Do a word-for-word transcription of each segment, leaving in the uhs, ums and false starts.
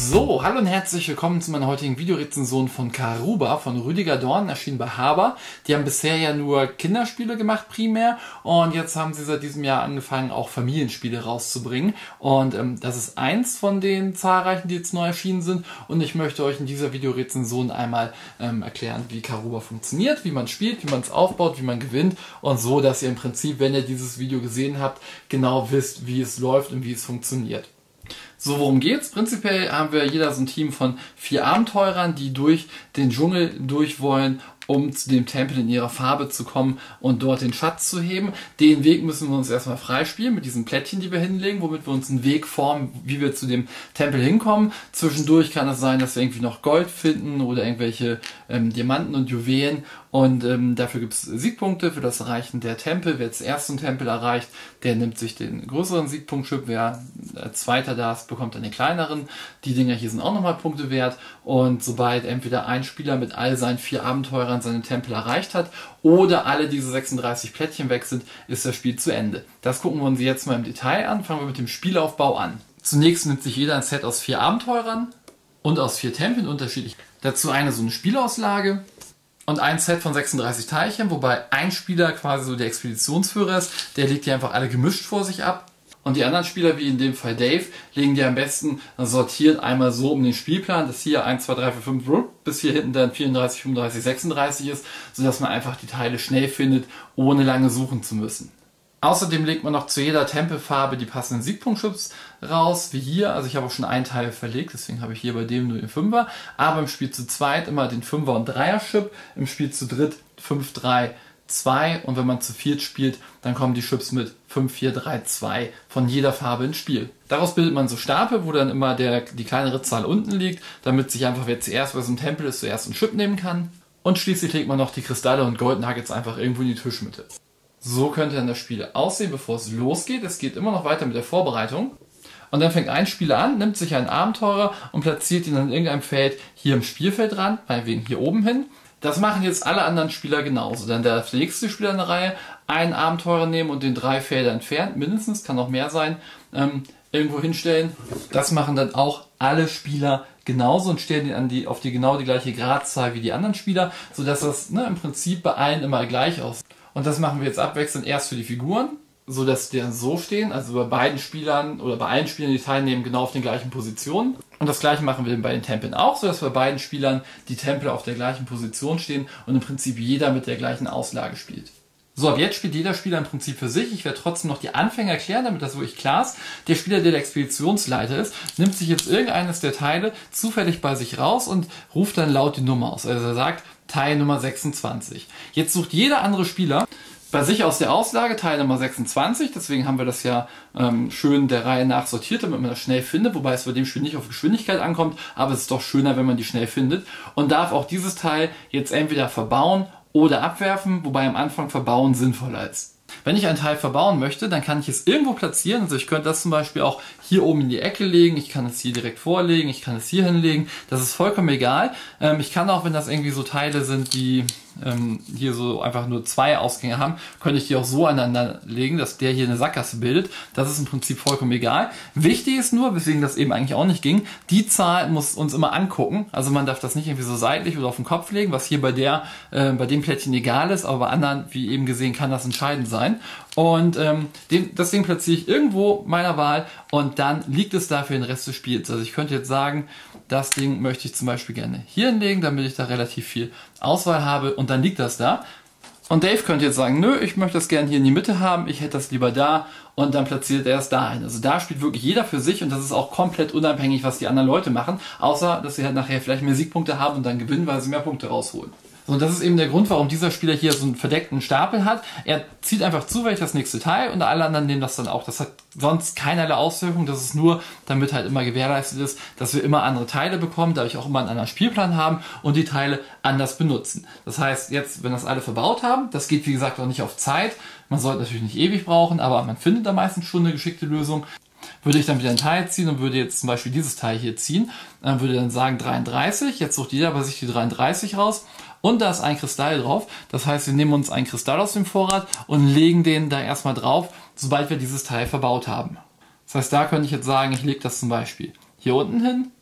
So, hallo und herzlich willkommen zu meiner heutigen Videorezension von Karuba von Rüdiger Dorn, erschienen bei Haber. Die haben bisher ja nur Kinderspiele gemacht primär und jetzt haben sie seit diesem Jahr angefangen auch Familienspiele rauszubringen und ähm, das ist eins von den zahlreichen, die jetzt neu erschienen sind und ich möchte euch in dieser Videorezension einmal ähm, erklären, wie Karuba funktioniert, wie man spielt, wie man es aufbaut, wie man gewinnt und so, dass ihr im Prinzip, wenn ihr dieses Video gesehen habt, genau wisst, wie es läuft und wie es funktioniert. So, worum geht's? Prinzipiell haben wir jeder so ein Team von vier Abenteurern, die durch den Dschungel durch wollen, um zu dem Tempel in ihrer Farbe zu kommen und dort den Schatz zu heben. Den Weg müssen wir uns erstmal freispielen mit diesen Plättchen, die wir hinlegen, womit wir uns einen Weg formen, wie wir zu dem Tempel hinkommen. Zwischendurch kann es sein, dass wir irgendwie noch Gold finden oder irgendwelche ähm, Diamanten und Juwelen. Und ähm, dafür gibt es Siegpunkte für das Erreichen der Tempel. Wer zuerst einen Tempel erreicht, der nimmt sich den größeren Siegpunktschip. Wer als Zweiter da ist, bekommt dann den kleineren. Die Dinger hier sind auch nochmal Punkte wert. Und sobald entweder ein Spieler mit all seinen vier Abenteurern seinen Tempel erreicht hat oder alle diese sechsunddreißig Plättchen weg sind, ist das Spiel zu Ende. Das gucken wir uns jetzt mal im Detail an. Fangen wir mit dem Spielaufbau an. Zunächst nimmt sich jeder ein Set aus vier Abenteurern und aus vier Tempeln unterschiedlich. Dazu eine so eine Spielauslage. Und ein Set von sechsunddreißig Teilchen, wobei ein Spieler quasi so der Expeditionsführer ist, der legt die einfach alle gemischt vor sich ab. Und die anderen Spieler, wie in dem Fall Dave, legen die am besten sortiert einmal so um den Spielplan, dass hier eins, zwei, drei, vier, fünf bis hier hinten dann vierunddreißig, fünfunddreißig, sechsunddreißig ist, sodass man einfach die Teile schnell findet, ohne lange suchen zu müssen. Außerdem legt man noch zu jeder Tempelfarbe die passenden Siegpunktchips raus, wie hier. Also ich habe auch schon einen Teil verlegt, deswegen habe ich hier bei dem nur den Fünfer. Aber im Spiel zu zweit immer den Fünfer- und Dreier-Chip, im Spiel zu dritt fünf, drei, zwei und wenn man zu viert spielt, dann kommen die Chips mit fünf, vier, drei, zwei von jeder Farbe ins Spiel. Daraus bildet man so Stapel, wo dann immer der, die kleinere Zahl unten liegt, damit sich einfach, wer zuerst bei so einem Tempel ist, zuerst einen Chip nehmen kann. Und schließlich legt man noch die Kristalle und Gold Nuggets einfach irgendwo in die Tischmitte. So könnte dann das Spiel aussehen, bevor es losgeht. Es geht immer noch weiter mit der Vorbereitung. Und dann fängt ein Spieler an, nimmt sich einen Abenteurer und platziert ihn an irgendeinem Feld hier im Spielfeldrand, meinetwegen hier oben hin. Das machen jetzt alle anderen Spieler genauso. Dann der nächste Spieler in der Reihe einen Abenteurer nehmen und den drei Felder entfernt, mindestens, kann auch mehr sein, ähm, irgendwo hinstellen. Das machen dann auch alle Spieler genauso und stellen ihn an die, auf die genau die gleiche Gradzahl wie die anderen Spieler, sodass das ne, im Prinzip bei allen immer gleich aussieht. Und das machen wir jetzt abwechselnd erst für die Figuren, so dass die dann so stehen, also bei beiden Spielern oder bei allen Spielern, die teilnehmen, genau auf den gleichen Positionen. Und das gleiche machen wir dann bei den Tempeln auch, so dass bei beiden Spielern die Tempel auf der gleichen Position stehen und im Prinzip jeder mit der gleichen Auslage spielt. So, ab jetzt spielt jeder Spieler im Prinzip für sich. Ich werde trotzdem noch die Anfänge erklären, damit das wirklich klar ist. Der Spieler, der der Expeditionsleiter ist, nimmt sich jetzt irgendeines der Teile zufällig bei sich raus und ruft dann laut die Nummer aus. Also er sagt Teil Nummer sechsundzwanzig. Jetzt sucht jeder andere Spieler bei sich aus der Auslage Teil Nummer sechsundzwanzig, deswegen haben wir das ja ähm, schön der Reihe nach sortiert, damit man das schnell findet, wobei es bei dem Spiel nicht auf Geschwindigkeit ankommt, aber es ist doch schöner, wenn man die schnell findet und darf auch dieses Teil jetzt entweder verbauen oder abwerfen, wobei am Anfang verbauen sinnvoller ist. Wenn ich ein Teil verbauen möchte, dann kann ich es irgendwo platzieren. Also ich könnte das zum Beispiel auch hier oben in die Ecke legen, ich kann es hier direkt vorlegen, ich kann es hier hinlegen, das ist vollkommen egal. Ähm, ich kann auch, wenn das irgendwie so Teile sind, die ähm, hier so einfach nur zwei Ausgänge haben, könnte ich die auch so aneinander legen, dass der hier eine Sackgasse bildet. Das ist im Prinzip vollkommen egal. Wichtig ist nur, weswegen das eben eigentlich auch nicht ging, die Zahl muss uns immer angucken. Also man darf das nicht irgendwie so seitlich oder auf den Kopf legen, was hier bei der, äh, bei dem Plättchen egal ist, aber bei anderen, wie eben gesehen, kann das entscheidend sein. Und ähm, den, das Ding platziere ich irgendwo meiner Wahl und dann liegt es da für den Rest des Spiels. Also ich könnte jetzt sagen, das Ding möchte ich zum Beispiel gerne hier hinlegen, damit ich da relativ viel Auswahl habe und dann liegt das da. Und Dave könnte jetzt sagen, nö, ich möchte das gerne hier in die Mitte haben, ich hätte das lieber da und dann platziert er es da ein. Also da spielt wirklich jeder für sich und das ist auch komplett unabhängig, was die anderen Leute machen, außer dass sie halt nachher vielleicht mehr Siegpunkte haben und dann gewinnen, weil sie mehr Punkte rausholen. So, und das ist eben der Grund, warum dieser Spieler hier so einen verdeckten Stapel hat. Er zieht einfach zufällig das nächste Teil und alle anderen nehmen das dann auch. Das hat sonst keinerlei Auswirkung. Das ist nur, damit halt immer gewährleistet ist, dass wir immer andere Teile bekommen, dadurch auch immer einen anderen Spielplan haben und die Teile anders benutzen. Das heißt, jetzt, wenn das alle verbaut haben, das geht wie gesagt auch nicht auf Zeit. Man sollte natürlich nicht ewig brauchen, aber man findet da meistens schon eine geschickte Lösung. Würde ich dann wieder ein Teil ziehen und würde jetzt zum Beispiel dieses Teil hier ziehen, dann würde dann sagen dreiunddreißig. Jetzt sucht jeder bei sich die dreiunddreißig raus. Und da ist ein Kristall drauf. Das heißt, wir nehmen uns einen Kristall aus dem Vorrat und legen den da erstmal drauf, sobald wir dieses Teil verbaut haben. Das heißt, da könnte ich jetzt sagen, ich lege das zum Beispiel hier unten hin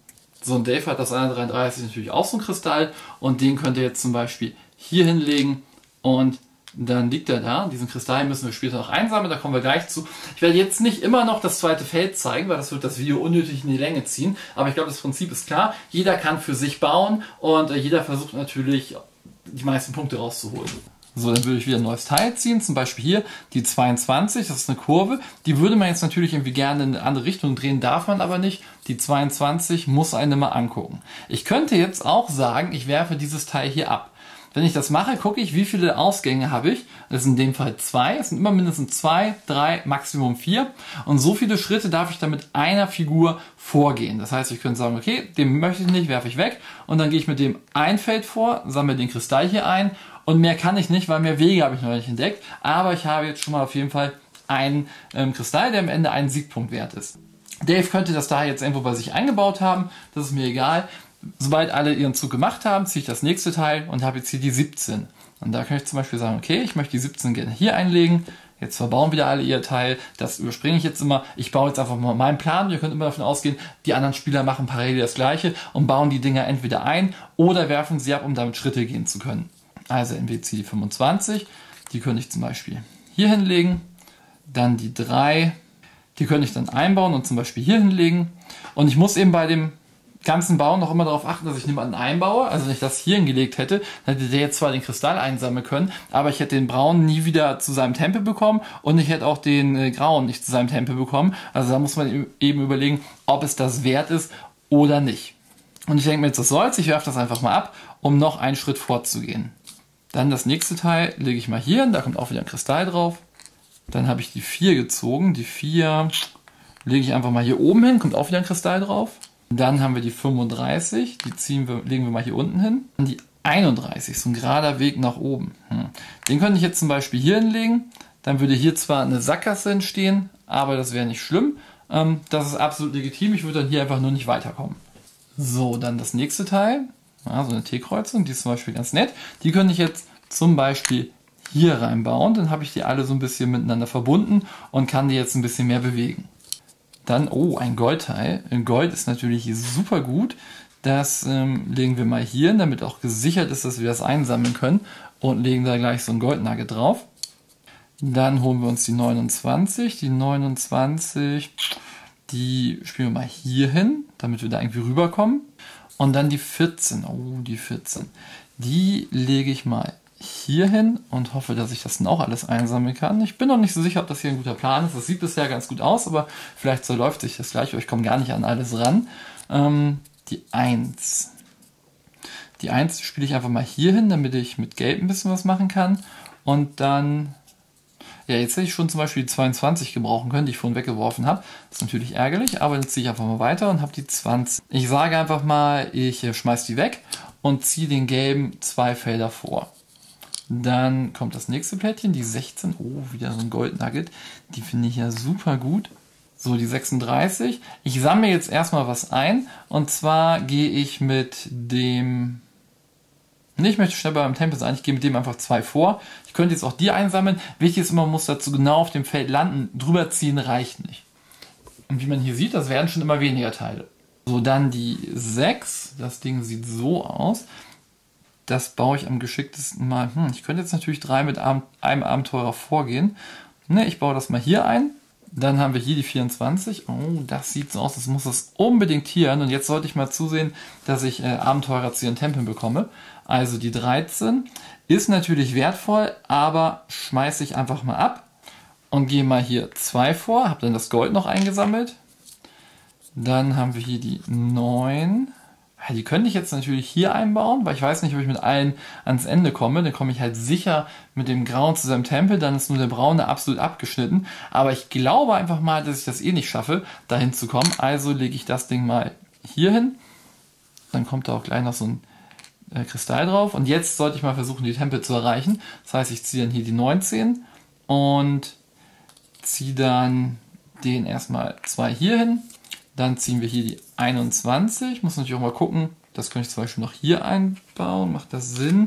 So ein Dave hat das hundertdreiunddreißig natürlich auch so ein Kristall und den könnt ihr jetzt zum Beispiel hier hinlegen und dann liegt er da. Diesen Kristall müssen wir später noch einsammeln, da kommen wir gleich zu. Ich werde jetzt nicht immer noch das zweite Feld zeigen, weil das wird das Video unnötig in die Länge ziehen. Aber ich glaube, das Prinzip ist klar. Jeder kann für sich bauen und jeder versucht natürlich, die meisten Punkte rauszuholen. So, dann würde ich wieder ein neues Teil ziehen, zum Beispiel hier die zweiundzwanzig, das ist eine Kurve. Die würde man jetzt natürlich irgendwie gerne in eine andere Richtung drehen, darf man aber nicht. Die zweiundzwanzig muss einen mal angucken. Ich könnte jetzt auch sagen, ich werfe dieses Teil hier ab. Wenn ich das mache, gucke ich, wie viele Ausgänge habe ich. Das sind in dem Fall zwei. Es sind immer mindestens zwei, drei, Maximum vier. Und so viele Schritte darf ich dann mit einer Figur vorgehen. Das heißt, ich könnte sagen, okay, den möchte ich nicht, werfe ich weg. Und dann gehe ich mit dem ein Feld vor, sammle den Kristall hier ein. Und mehr kann ich nicht, weil mehr Wege habe ich noch nicht entdeckt. Aber ich habe jetzt schon mal auf jeden Fall einen ähm, Kristall, der am Ende einen Siegpunkt wert ist. Dave könnte das da jetzt irgendwo bei sich eingebaut haben. Das ist mir egal. Sobald alle ihren Zug gemacht haben, ziehe ich das nächste Teil und habe jetzt hier die siebzehn. Und da kann ich zum Beispiel sagen, okay, ich möchte die siebzehn gerne hier einlegen. Jetzt verbauen wieder alle ihr Teil. Das überspringe ich jetzt immer. Ich baue jetzt einfach mal meinen Plan. Ihr könnt immer davon ausgehen, die anderen Spieler machen parallel das Gleiche und bauen die Dinger entweder ein oder werfen sie ab, um damit Schritte gehen zu können. Also entweder ziehe die fünfundzwanzig. Die könnte ich zum Beispiel hier hinlegen. Dann die drei. Die könnte ich dann einbauen und zum Beispiel hier hinlegen. Und ich muss eben bei dem ganzen Bauen noch immer darauf achten, dass ich niemanden einbaue. Also wenn ich das hier hingelegt hätte, dann hätte der jetzt zwar den Kristall einsammeln können, aber ich hätte den braunen nie wieder zu seinem Tempel bekommen und ich hätte auch den äh, grauen nicht zu seinem Tempel bekommen. Also da muss man eben überlegen, ob es das wert ist oder nicht. Und ich denke mir jetzt, das soll's. Ich werfe das einfach mal ab, um noch einen Schritt fortzugehen. Dann das nächste Teil lege ich mal hier hin, da kommt auch wieder ein Kristall drauf. Dann habe ich die vier gezogen. Die vier lege ich einfach mal hier oben hin, kommt auch wieder ein Kristall drauf. Dann haben wir die fünfunddreißig, die ziehen wir, legen wir mal hier unten hin. Und die einunddreißig, so ein gerader Weg nach oben. Hm. Den könnte ich jetzt zum Beispiel hier hinlegen. Dann würde hier zwar eine Sackgasse entstehen, aber das wäre nicht schlimm. Ähm, das ist absolut legitim. Ich würde dann hier einfach nur nicht weiterkommen. So, dann das nächste Teil. Ja, so eine T-Kreuzung, die ist zum Beispiel ganz nett. Die könnte ich jetzt zum Beispiel hier reinbauen. Dann habe ich die alle so ein bisschen miteinander verbunden und kann die jetzt ein bisschen mehr bewegen. Dann, oh, ein Goldteil. Gold ist natürlich super gut. Das ähm, legen wir mal hier hin, damit auch gesichert ist, dass wir das einsammeln können. Und legen da gleich so ein Goldnugget drauf. Dann holen wir uns die neunundzwanzig. Die neunundzwanzig, die spielen wir mal hier hin, damit wir da irgendwie rüberkommen. Und dann die vierzehn. Oh, die vierzehn. Die lege ich mal hier hin und hoffe, dass ich das dann auch alles einsammeln kann. Ich bin noch nicht so sicher, ob das hier ein guter Plan ist. Das sieht bisher ganz gut aus, aber vielleicht so läuft sich das gleich. Ich komme gar nicht an alles ran. Ähm, die eins. Die eins spiele ich einfach mal hier hin, damit ich mit Gelb ein bisschen was machen kann. Und dann, ja, jetzt hätte ich schon zum Beispiel die zweiundzwanzig gebrauchen können, die ich vorhin weggeworfen habe. Das ist natürlich ärgerlich, aber jetzt ziehe ich einfach mal weiter und habe die zwanzig. Ich sage einfach mal, ich schmeiße die weg und ziehe den gelben zwei Felder vor. Dann kommt das nächste Plättchen, die sechzehn. Oh, wieder so ein Goldnugget. Die finde ich ja super gut. So, die sechsunddreißig. Ich sammle jetzt erstmal was ein. Und zwar gehe ich mit dem... Ne, ich möchte schnell beim Tempel sein. Ich gehe mit dem einfach zwei vor. Ich könnte jetzt auch die einsammeln. Wichtig ist immer, man muss dazu genau auf dem Feld landen. Drüber ziehen reicht nicht. Und wie man hier sieht, das werden schon immer weniger Teile. So, dann die sechs. Das Ding sieht so aus. Das baue ich am geschicktesten mal. Hm, ich könnte jetzt natürlich drei mit einem Abenteurer vorgehen. Ne, ich baue das mal hier ein. Dann haben wir hier die vierundzwanzig. Oh, das sieht so aus, das muss das unbedingt hier. Und jetzt sollte ich mal zusehen, dass ich äh, Abenteurer zu ihren Tempeln bekomme. Also die dreizehn ist natürlich wertvoll, aber schmeiße ich einfach mal ab. Und gehe mal hier zwei vor. Habe dann das Gold noch eingesammelt. Dann haben wir hier die neun. Die könnte ich jetzt natürlich hier einbauen, weil ich weiß nicht, ob ich mit allen ans Ende komme. Dann komme ich halt sicher mit dem Grauen zu seinem Tempel, dann ist nur der Braune absolut abgeschnitten. Aber ich glaube einfach mal, dass ich das eh nicht schaffe, dahin zu kommen. Also lege ich das Ding mal hier hin. Dann kommt da auch gleich noch so ein äh, Kristall drauf. Und jetzt sollte ich mal versuchen, die Tempel zu erreichen. Das heißt, ich ziehe dann hier die neunzehn und ziehe dann den erstmal zwei hier hin. Dann ziehen wir hier die einundzwanzig. Muss natürlich auch mal gucken. Das könnte ich zum Beispiel noch hier einbauen. Macht das Sinn?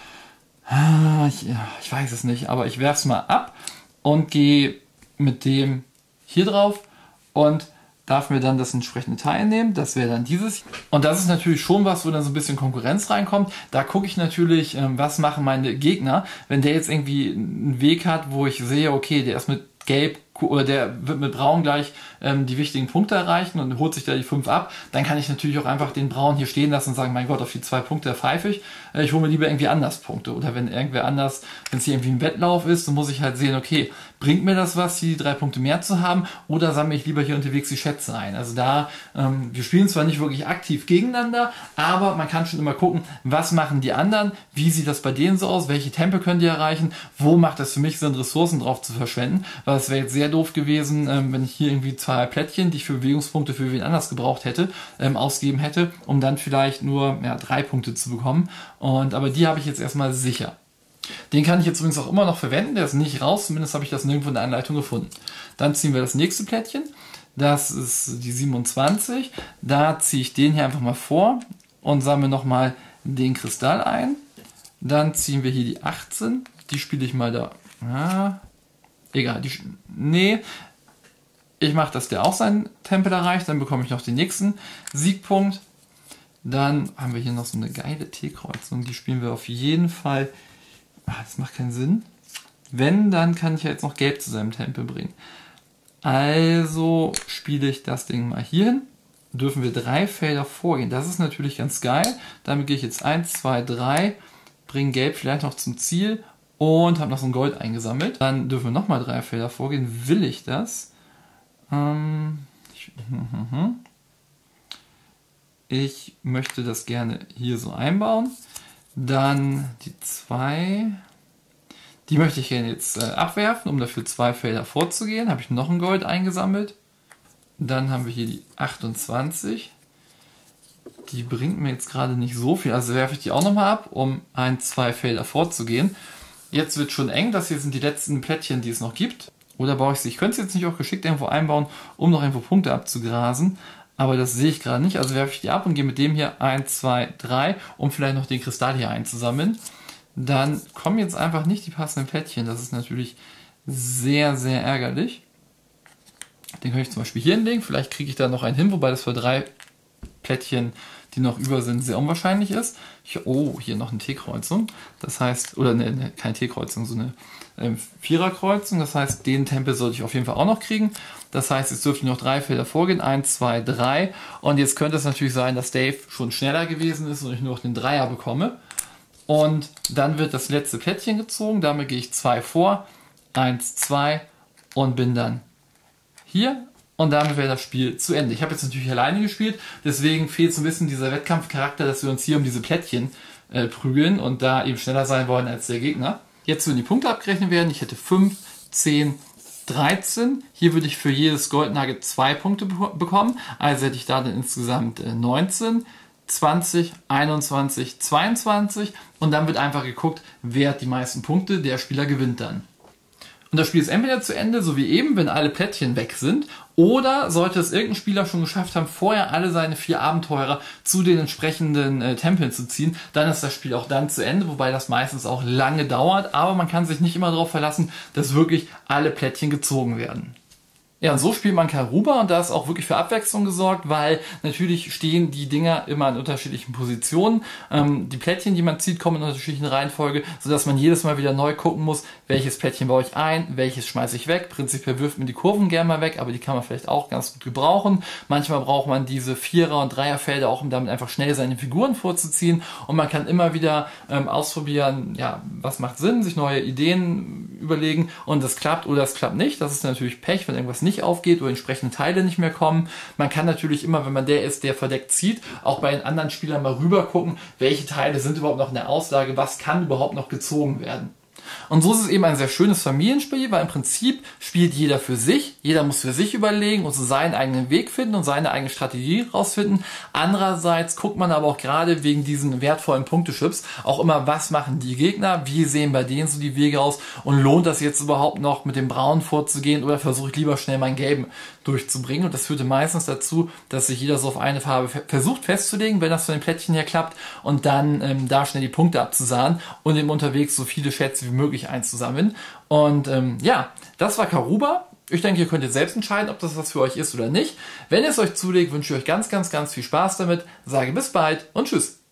Ich, ja, ich weiß es nicht, aber ich werfe es mal ab und gehe mit dem hier drauf und darf mir dann das entsprechende Teil nehmen. Das wäre dann dieses. Und das ist natürlich schon was, wo dann so ein bisschen Konkurrenz reinkommt. Da gucke ich natürlich, was machen meine Gegner. Wenn der jetzt irgendwie einen Weg hat, wo ich sehe, okay, der ist mit Gelb oder der wird mit Braun gleich ähm, die wichtigen Punkte erreichen und holt sich da die fünf ab, dann kann ich natürlich auch einfach den Braun hier stehen lassen und sagen, mein Gott, auf die zwei Punkte pfeife ich. Äh, ich hole mir lieber irgendwie anders Punkte. Oder wenn irgendwer anders, wenn es hier irgendwie ein Wettlauf ist, dann muss ich halt sehen, okay, bringt mir das was, die drei Punkte mehr zu haben, oder sammle ich lieber hier unterwegs die Schätze ein. Also da, ähm, wir spielen zwar nicht wirklich aktiv gegeneinander, aber man kann schon immer gucken, was machen die anderen, wie sieht das bei denen so aus, welche Tempo können die erreichen, wo macht es für mich Sinn, Ressourcen drauf zu verschwenden, weil es wäre jetzt sehr doof gewesen, ähm, wenn ich hier irgendwie zwei Plättchen, die ich für Bewegungspunkte für wen anders gebraucht hätte, ähm, ausgeben hätte, um dann vielleicht nur ja, drei Punkte zu bekommen. Und aber die habe ich jetzt erstmal sicher. Den kann ich jetzt übrigens auch immer noch verwenden, der ist nicht raus, zumindest habe ich das nirgendwo in der Anleitung gefunden. Dann ziehen wir das nächste Plättchen, das ist die siebenundzwanzig, da ziehe ich den hier einfach mal vor und sammle nochmal den Kristall ein. Dann ziehen wir hier die achtzehn, die spiele ich mal da, ja, egal, die, nee, ich mache, dass der auch seinen Tempel erreicht, dann bekomme ich noch den nächsten Siegpunkt. Dann haben wir hier noch so eine geile T-Kreuzung, die spielen wir auf jeden Fall. Ah, das macht keinen Sinn. Wenn, dann kann ich ja jetzt noch Gelb zu seinem Tempel bringen. Also spiele ich das Ding mal hier hin. Dürfen wir drei Felder vorgehen. Das ist natürlich ganz geil. Damit gehe ich jetzt eins, zwei, drei, bringe Gelb vielleicht noch zum Ziel und habe noch so ein Gold eingesammelt. Dann dürfen wir nochmal drei Felder vorgehen. Will ich das? Ähm, ich, ich möchte das gerne hier so einbauen. Dann die zwei, die möchte ich gerne jetzt äh, abwerfen, um dafür zwei Felder vorzugehen. Habe ich noch ein Gold eingesammelt. Dann haben wir hier die achtundzwanzig. Die bringt mir jetzt gerade nicht so viel, also werfe ich die auch nochmal ab, um ein, zwei Felder vorzugehen. Jetzt wird schon eng, das hier sind die letzten Plättchen, die es noch gibt. Oder baue ich sie, ich könnte es jetzt nicht auch geschickt irgendwo einbauen, um noch irgendwo Punkte abzugrasen. Aber das sehe ich gerade nicht, also werfe ich die ab und gehe mit dem hier eins, zwei, drei, um vielleicht noch den Kristall hier einzusammeln. Dann kommen jetzt einfach nicht die passenden Plättchen, das ist natürlich sehr, sehr ärgerlich. Den kann ich zum Beispiel hier hinlegen, vielleicht kriege ich da noch einen hin, wobei das für drei Plättchen, die noch über sind, sehr unwahrscheinlich ist. Ich, oh, hier noch eine T-Kreuzung, das heißt, oder ne, ne, keine T-Kreuzung, so eine ähm, Viererkreuzung, das heißt, den Tempel sollte ich auf jeden Fall auch noch kriegen. Das heißt, jetzt dürften noch drei Felder vorgehen, eins, zwei, drei. Und jetzt könnte es natürlich sein, dass Dave schon schneller gewesen ist und ich nur noch den Dreier bekomme. Und dann wird das letzte Plättchen gezogen, damit gehe ich zwei vor, eins, zwei und bin dann hier. Und damit wäre das Spiel zu Ende. Ich habe jetzt natürlich alleine gespielt, deswegen fehlt so ein bisschen dieser Wettkampfcharakter, dass wir uns hier um diese Plättchen äh, prügeln und da eben schneller sein wollen als der Gegner. Jetzt würden die Punkte abgerechnet werden. Ich hätte fünf, zehn, dreizehn. Hier würde ich für jedes Goldnugget zwei Punkte bekommen. Also hätte ich da dann insgesamt äh, neunzehn, zwanzig, einundzwanzig, zweiundzwanzig. Und dann wird einfach geguckt, wer hat die meisten Punkte. Der Spieler gewinnt dann. Und das Spiel ist entweder zu Ende, so wie eben, wenn alle Plättchen weg sind, oder sollte es irgendein Spieler schon geschafft haben, vorher alle seine vier Abenteurer zu den entsprechenden äh, Tempeln zu ziehen, dann ist das Spiel auch dann zu Ende, wobei das meistens auch lange dauert, aber man kann sich nicht immer darauf verlassen, dass wirklich alle Plättchen gezogen werden. Ja, und so spielt man Karuba und da ist auch wirklich für Abwechslung gesorgt, weil natürlich stehen die Dinger immer in unterschiedlichen Positionen. Ähm, die Plättchen, die man zieht, kommen in unterschiedlichen Reihenfolge, sodass man jedes Mal wieder neu gucken muss, welches Plättchen baue ich ein, welches schmeiße ich weg. Prinzipiell wirft man die Kurven gerne mal weg, aber die kann man vielleicht auch ganz gut gebrauchen. Manchmal braucht man diese Vierer- und Dreierfelder auch, um damit einfach schnell seine Figuren vorzuziehen. Und man kann immer wieder ähm, ausprobieren, ja, was macht Sinn, sich neue Ideen überlegen und das klappt oder es klappt nicht. Das ist natürlich Pech, wenn irgendwas nicht aufgeht oder entsprechende Teile nicht mehr kommen. Man kann natürlich immer, wenn man der ist, der verdeckt zieht, auch bei den anderen Spielern mal rüber gucken, welche Teile sind überhaupt noch in der Auslage, was kann überhaupt noch gezogen werden. Und so ist es eben ein sehr schönes Familienspiel, weil im Prinzip spielt jeder für sich, jeder muss für sich überlegen und so seinen eigenen Weg finden und seine eigene Strategie rausfinden. Andererseits guckt man aber auch gerade wegen diesen wertvollen Punktechips auch immer, was machen die Gegner, wie sehen bei denen so die Wege aus und lohnt das jetzt überhaupt noch mit dem Braunen vorzugehen oder versuche ich lieber schnell meinen Gelben durchzubringen. Und das führte meistens dazu, dass sich jeder so auf eine Farbe versucht festzulegen, wenn das von den Plättchen her klappt und dann ähm, da schnell die Punkte abzusahnen und eben unterwegs so viele Schätze wie möglich einzusammeln. Und ähm, ja, das war Karuba. Ich denke, ihr könnt jetzt selbst entscheiden, ob das was für euch ist oder nicht. Wenn es euch zulegt, wünsche ich euch ganz, ganz, ganz viel Spaß damit. Sage bis bald und tschüss.